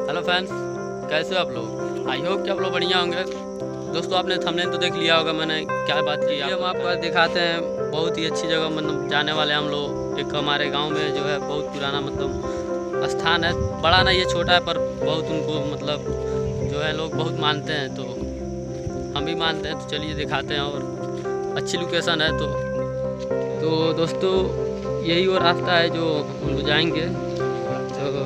Hello friends, कैसे हो आप लोग? आई होप कि आप लोग बढ़िया होंगे। दोस्तों, आपने थंबनेल तो देख लिया होगा मैंने क्या बात की। हम आपको दिखाते हैं बहुत ही अच्छी जगह, मतलब जाने वाले हम लोग। एक हमारे गांव में जो है बहुत पुराना मतलब स्थान है, बड़ा नहीं है, छोटा है, पर बहुत उनको मतलब जो है लोग बहुत मानते हैं, तो हम भी मानते हैं। तो चलिए दिखाते हैं, और अच्छी लोकेशन है। तो दोस्तों, यही वो रास्ता है जो हम लोग जाएंगे। तो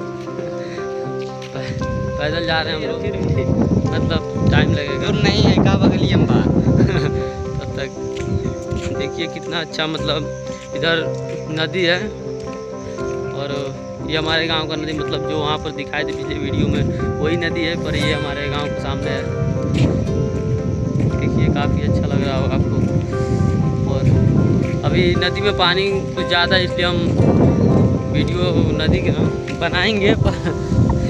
पैदल जा रहे हैं हम लोग, मतलब टाइम लगेगा। नहीं है का बगली अम्बा तब तक देखिए कितना अच्छा, मतलब इधर नदी है, और ये हमारे गांव का नदी, मतलब जो वहाँ पर दिखाई थी पिछले वीडियो में वही नदी है, पर ये हमारे गांव के सामने है। देखिए काफ़ी अच्छा लग रहा होगा आपको। और अभी नदी में पानी कुछ ज़्यादा, इसलिए हम वीडियो नदी के बनाएंगे, पर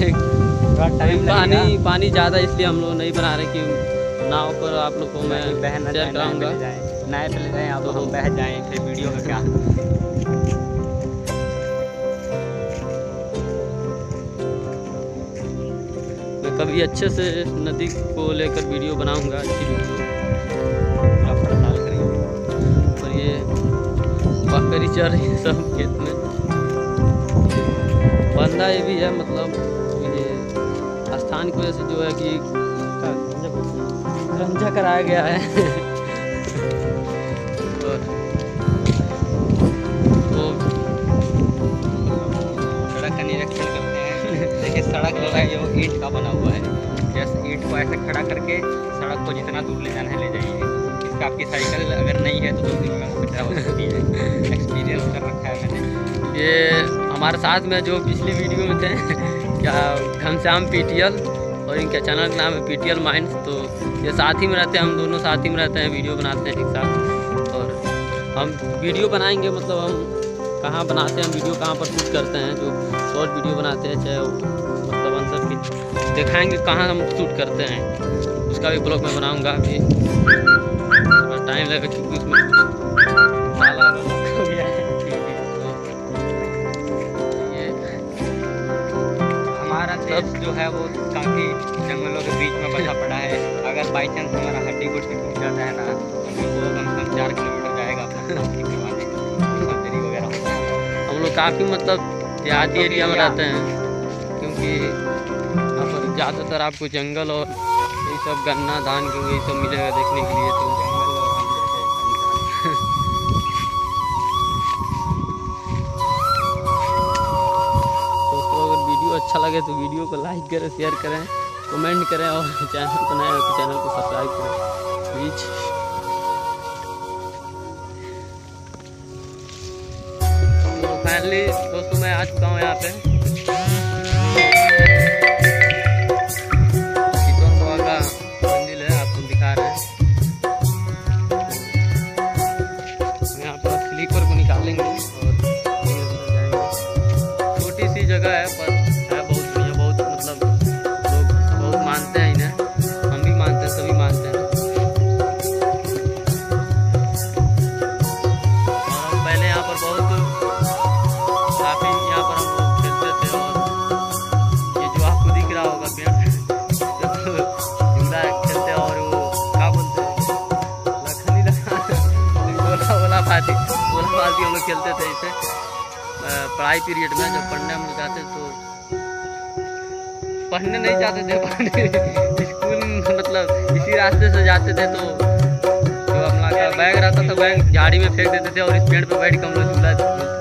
पानी ज़्यादा इसलिए हम लोग नहीं बना रहे कि नाव पर आप लोग को मैं शेयर कराऊँगा। नाव पे ले जाएँ आप, हम बह जाएँ, फिर वीडियो का क्या। मैं कभी अच्छे से नदी को लेकर वीडियो बनाऊँगा, अच्छी वीडियो पूरा पड़ताल करेंगे। और ये बकरी चल रही है सब खेत में, बंदा ये भी है, मतलब स्थान की वजह से जो है कि रंजा कराया गया है। तो सड़क का निरीक्षण करते हैं। देखिए सड़क जो है ये ईंट का बना हुआ है। जैसे ईंट को ऐसे खड़ा करके सड़क को जितना दूर ले जाना है ले जाइए। इसका आपकी साइकिल अगर नहीं है तो 2 दिन में वो खराब हो सकती है। एक्सपीरियंस कर रखा है मैंने। ये हमारे साथ में जो पिछली वीडियो में थे क्या, घनश्याम PTL, और इनका चैनल का नाम है PTL माइंड्स। तो ये साथ ही में रहते हैं, हम दोनों साथ ही में रहते हैं, वीडियो बनाते हैं एक साथ। और हम वीडियो बनाएंगे, मतलब हम कहाँ बनाते हैं, हम वीडियो कहाँ पर शूट करते हैं, जो शॉर्ट वीडियो बनाते हैं, चाहे मतलब आंसर की दिखाएंगे कहाँ हम शूट करते हैं, उसका भी ब्लॉग मैं बनाऊँगा। अभी टाइम लगेगा क्योंकि उसमें हो गया है। हमारा देश जो है वो काफ़ी जंगलों के बीच में बसा पड़ा है। अगर बाई चांस हमारा हड्डी गुड्डी टूट जाता है ना, तो वो कम से कम 4 किलोमीटर जाएगा अपना करवाने, सर्जरी वगैरह होता है। हम लोग काफ़ी मतलब देहाती एरिया में रहते हैं, क्योंकि यहाँ पर ज़्यादातर आपको जंगल और यही सब गन्ना धान के यही सब मिलेगा देखने के लिए। तो अच्छा लगे तो वीडियो को लाइक करें, शेयर करें, कमेंट करें, और चैनल को नया हो तो चैनल को सब्सक्राइब करें प्लीज। तो फाइनली दोस्तों मैं आ चुका हूँ यहाँ पे चितौन बाबा का मंदिर है, आपको दिखा रहे हैं। यहाँ पर स्लीपर को निकालेंगे और जाएंगे। छोटी सी जगह है, पर हम लोग खेलते थे इसे पढ़ाई पीरियड में। जब पढ़ने हम लोग जाते तो पढ़ने नहीं जाते थे, स्कूल मतलब इसी रास्ते से जाते थे। तो जो हम लोग का बैग रहता था, बैग झाड़ी में फेंक देते थे और इस पेड़ पे बैठ के हम लोग झूला